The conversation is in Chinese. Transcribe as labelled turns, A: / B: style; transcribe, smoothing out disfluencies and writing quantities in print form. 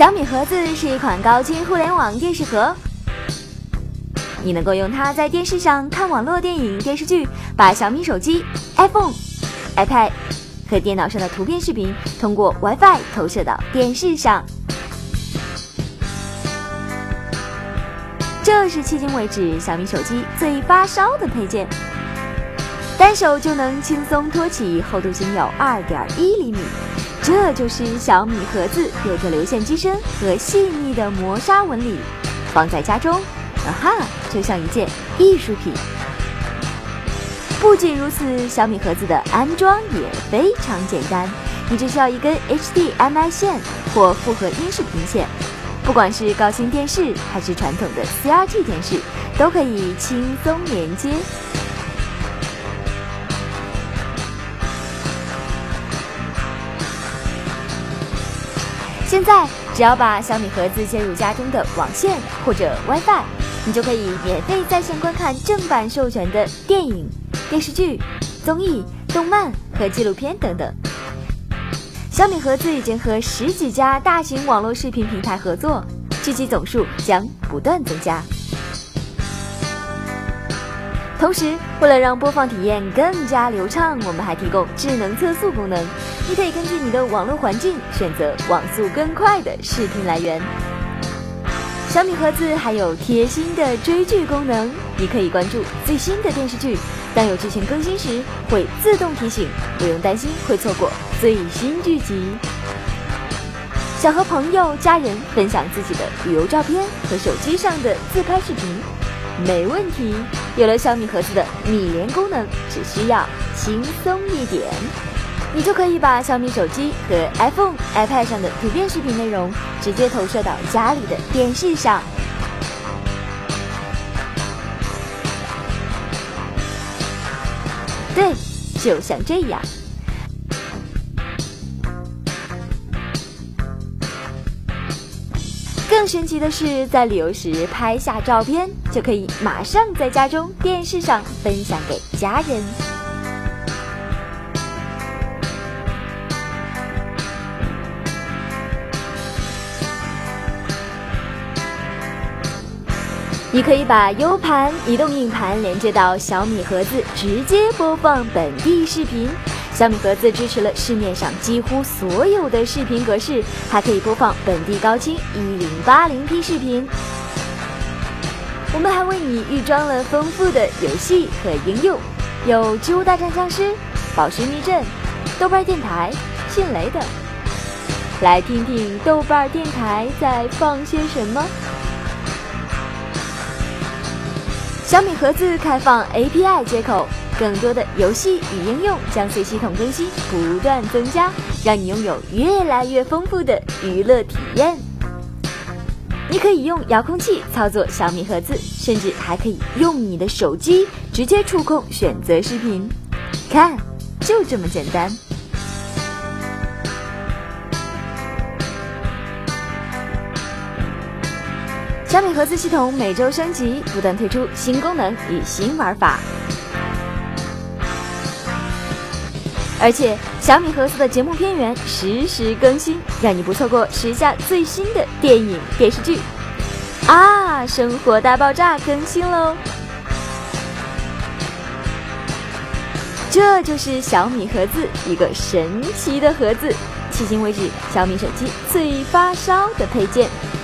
A: 小米盒子是一款高清互联网电视盒，你能够用它在电视上看网络电影、电视剧，把小米手机、iPhone、iPad 和电脑上的图片、视频通过 WiFi 投射到电视上。这是迄今为止小米手机最发烧的配件，单手就能轻松托起，厚度仅有 2.1厘米。这就是小米盒子，有着流线机身和细腻的磨砂纹理，放在家中，就像一件艺术品。不仅如此，小米盒子的安装也非常简单，你只需要一根 HDMI 线或复合音视频线，不管是高清电视还是传统的 CRT 电视，都可以轻松连接。现在只要把小米盒子接入家中的网线或者 WiFi， 你就可以免费在线观看正版授权的电影、电视剧、综艺、动漫和纪录片等等。小米盒子已经和10几家大型网络视频平台合作，剧集总数将不断增加。同时，为了让播放体验更加流畅，我们还提供智能测速功能，你可以根据你的网络环境选择网速更快的视频来源。小米盒子还有贴心的追剧功能，你可以关注最新的电视剧，当有剧情更新时会自动提醒，不用担心会错过最新剧集。想和朋友、家人分享自己的旅游照片和手机上的自拍视频，没问题，有了小米盒子的米联功能，只需要轻松一点，你就可以把小米手机和 iPhone、iPad 上的图片、视频内容直接投射到家里的电视上。对，就像这样。更神奇的是，在旅游时拍下照片，就可以马上在家中电视上分享给家人。你可以把 U 盘、移动硬盘连接到小米盒子，直接播放本地视频。小米盒子支持了市面上几乎所有的视频格式，还可以播放本地高清 1080p 视频。我们还为你预装了丰富的游戏和应用，有《植物大战僵尸》、《宝石密阵》、豆瓣电台、迅雷等。来听听豆瓣电台在放些什么。小米盒子开放 API 接口，更多的游戏与应用将随系统更新不断增加，让你拥有越来越丰富的娱乐体验。你可以用遥控器操作小米盒子，甚至还可以用你的手机直接触控选择视频，看，就这么简单。小米盒子系统每周升级，不断推出新功能与新玩法。而且小米盒子的节目片源实时更新，让你不错过时下最新的电影、电视剧。生活大爆炸更新喽！这就是小米盒子，一个神奇的盒子，迄今为止小米手机最发烧的配件。